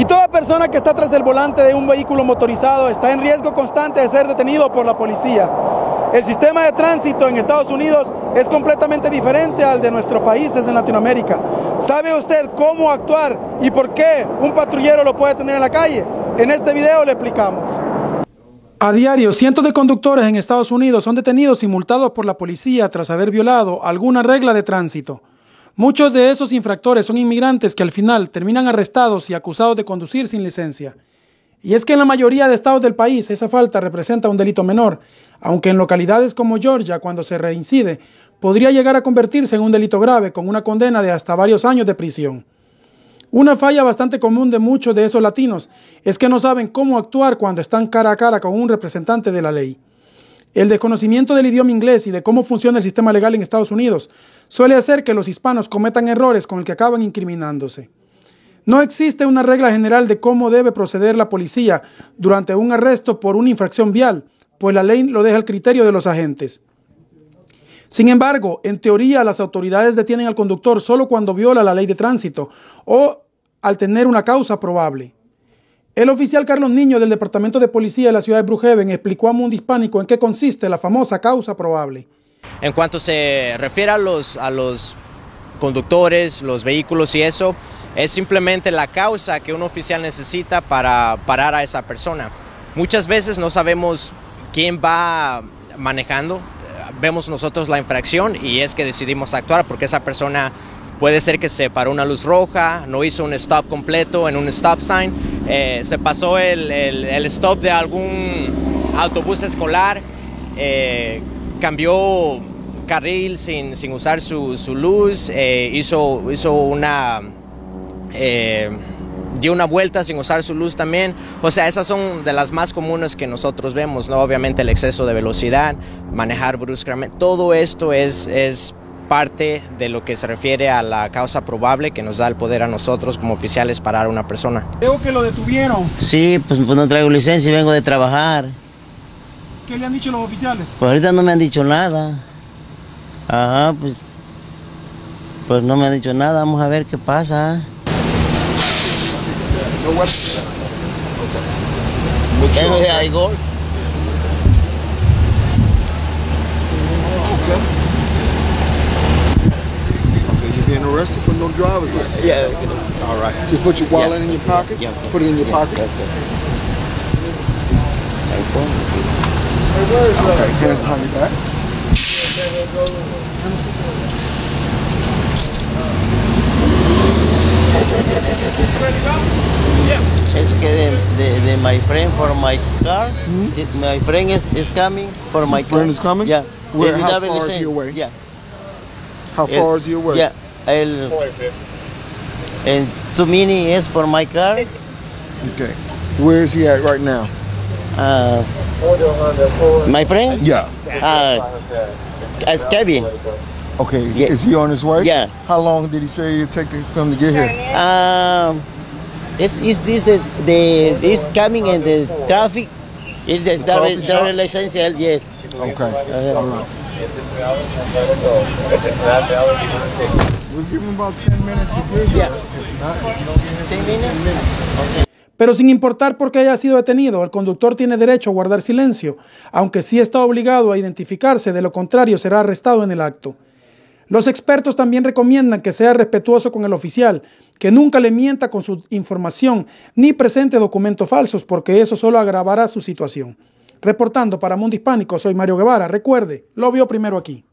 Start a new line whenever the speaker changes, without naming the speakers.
Y toda persona que está tras el volante de un vehículo motorizado está en riesgo constante de ser detenido por la policía. El sistema de tránsito en Estados Unidos es completamente diferente al de nuestros países en Latinoamérica. ¿Sabe usted cómo actuar y por qué un patrullero lo puede tener en la calle? En este video le explicamos. A diario, cientos de conductores en Estados Unidos son detenidos y multados por la policía tras haber violado alguna regla de tránsito. Muchos de esos infractores son inmigrantes que al final terminan arrestados y acusados de conducir sin licencia. Y es que en la mayoría de estados del país esa falta representa un delito menor, aunque en localidades como Georgia, cuando se reincide, podría llegar a convertirse en un delito grave con una condena de hasta varios años de prisión. Una falla bastante común de muchos de esos latinos es que no saben cómo actuar cuando están cara a cara con un representante de la ley. El desconocimiento del idioma inglés y de cómo funciona el sistema legal en Estados Unidos suele hacer que los hispanos cometan errores con el que acaban incriminándose. No existe una regla general de cómo debe proceder la policía durante un arresto por una infracción vial, pues la ley lo deja al criterio de los agentes. Sin embargo, en teoría las autoridades detienen al conductor solo cuando viola la ley de tránsito o al tener una causa probable. El oficial Carlos Niño del Departamento de Policía de la ciudad de Brookhaven explicó a Mundo Hispánico en qué consiste la famosa causa probable.
En cuanto se refiere a los conductores, los vehículos y eso, es simplemente la causa que un oficial necesita para parar a esa persona. Muchas veces no sabemos quién va manejando, vemos nosotros la infracción y es que decidimos actuar porque esa persona puede ser que se paró una luz roja, no hizo un stop completo en un stop sign, se pasó el stop de algún autobús escolar, cambió carril sin usar su luz, dio una vuelta sin usar su luz también. O sea, esas son de las más comunes que nosotros vemos, ¿no? Obviamente el exceso de velocidad, manejar bruscamente, todo esto es parte de lo que se refiere a la causa probable que nos da el poder a nosotros como oficiales parar a una persona.
Veo que lo detuvieron.
Sí, pues no traigo licencia y vengo de trabajar.
¿Qué le han dicho los oficiales?
Pues ahorita no me han dicho nada. Ajá, pues no me han dicho nada, vamos a ver qué pasa. I go.
Being arrested for no driver's license.
Yeah.
All right. Just put your wallet in your pocket.
Yeah.
Put it in your pocket.
Okay.
Okay. Hands behind your back.
Es que de my friend for my car. My friend is coming for my car.
Friend is coming?
Yeah.
Where?
He
How
doesn't
far is
listen.
he away?
Yeah.
How far is he away?
Yeah. And 2 minutes is for my car.
Okay. Where is he at right now?
My friend?
Yeah.
As Kevin.
Okay.
Yeah.
Is he on his way?
Yeah.
How long did he say it'd take for him to get here?
Is this this coming in the traffic? Is this the license? Yes.
Okay. All right. We'll give him about 10 minutes to get here.
Yeah.
If not, if you don't get here,
10 minutes?
10 minutes. Okay.
Pero sin importar por qué haya sido detenido, el conductor tiene derecho a guardar silencio, aunque sí está obligado a identificarse, de lo contrario será arrestado en el acto. Los expertos también recomiendan que sea respetuoso con el oficial, que nunca le mienta con su información ni presente documentos falsos, porque eso solo agravará su situación. Reportando para Mundo Hispánico, soy Mario Guevara. Recuerde, lo vio primero aquí.